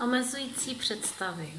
Omezující představy.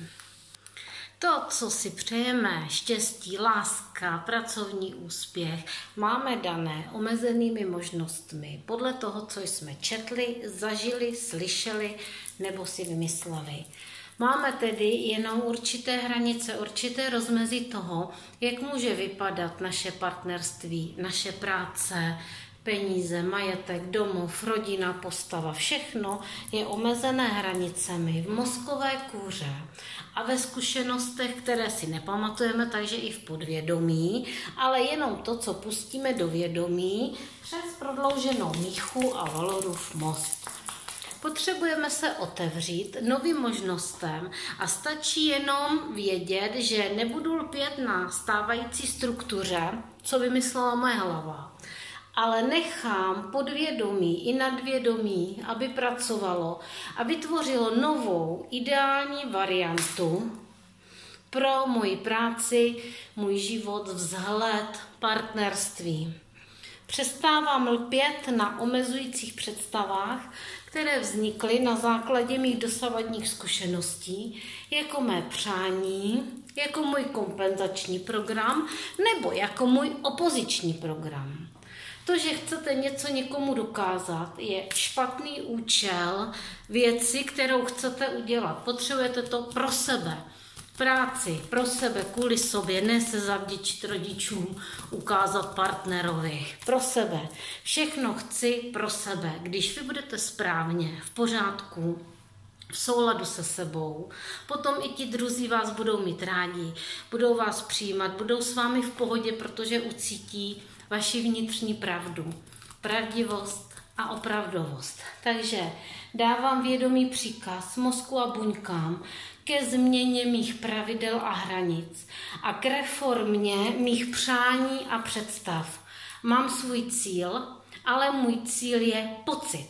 To, co si přejeme, štěstí, láska, pracovní úspěch, máme dané omezenými možnostmi podle toho, co jsme četli, zažili, slyšeli nebo si vymysleli. Máme tedy jenom určité hranice, určité rozmezí toho, jak může vypadat naše partnerství, naše práce, peníze, majetek, domov, rodina, postava. Všechno je omezené hranicemi v mozkové kůře a ve zkušenostech, které si nepamatujeme, takže i v podvědomí, ale jenom to, co pustíme do vědomí přes prodlouženou míchu a Valorův most. Potřebujeme se otevřít novým možnostem a stačí jenom vědět, že nebudu lpět na stávající struktuře, co vymyslela moje hlava, ale nechám podvědomí i nadvědomí, aby pracovalo a vytvořilo novou ideální variantu pro moji práci, můj život, vzhled, partnerství. Přestávám lpět na omezujících představách, které vznikly na základě mých dosavadních zkušeností, jako mé přání, jako můj kompenzační program nebo jako můj opoziční program. To, že chcete něco někomu dokázat, je špatný účel věci, kterou chcete udělat. Potřebujete to pro sebe. Práci pro sebe, kvůli sobě, ne se zavděčit rodičům, ukázat partnerovi. Pro sebe. Všechno chci pro sebe. Když vy budete správně, v pořádku, v souladu se sebou, potom i ti druzí vás budou mít rádi, budou vás přijímat, budou s vámi v pohodě, protože ucítí vaši vnitřní pravdu, pravdivost a opravdovost. Takže dávám vědomý příkaz mozku a buňkám ke změně mých pravidel a hranic a k reformě mých přání a představ. Mám svůj cíl, ale můj cíl je pocit.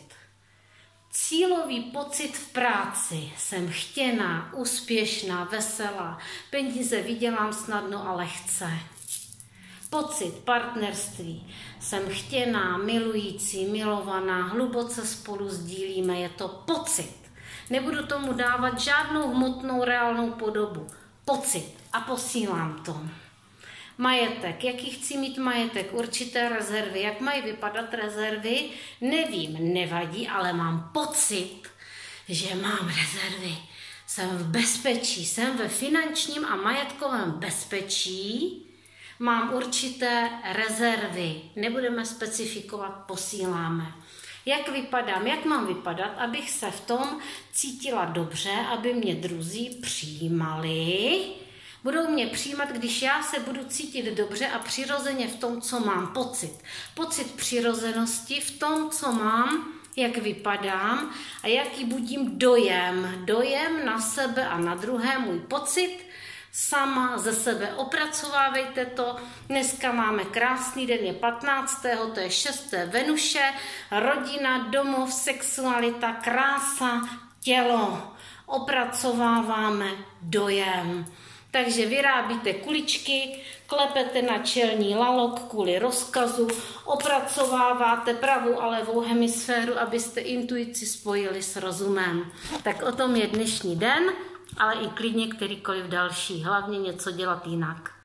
Cílový pocit v práci. Jsem chtěná, úspěšná, veselá, peníze vydělám snadno a lehce. Pocit partnerství. Jsem chtěná, milující, milovaná, hluboce spolu sdílíme, je to pocit. Nebudu tomu dávat žádnou hmotnou reálnou podobu. Pocit a posílám to. Majetek. Jaký chci mít majetek? Určité rezervy. Jak mají vypadat rezervy? Nevím, nevadí, ale mám pocit, že mám rezervy. Jsem v bezpečí, jsem ve finančním a majetkovém bezpečí. Mám určité rezervy. Nebudeme specifikovat, posíláme. Jak vypadám, jak mám vypadat, abych se v tom cítila dobře, aby mě druzí přijímali. Budou mě přijímat, když já se budu cítit dobře a přirozeně v tom, co mám pocit. Pocit přirozenosti v tom, co mám, jak vypadám a jaký budím dojem. Dojem na sebe a na druhé, můj pocit. Sama ze sebe opracovávejte to. Dneska máme krásný den, je 15. to je 6. Venuše, rodina, domov, sexualita, krása, tělo. Opracováváme dojem. Takže vyrábíte kuličky, klepete na čelní lalok kvůli rozkazu, opracováváte pravou a levou hemisféru, abyste intuici spojili s rozumem. Tak o tom je dnešní den, ale i klidně kterýkoliv další. Hlavně něco dělat jinak.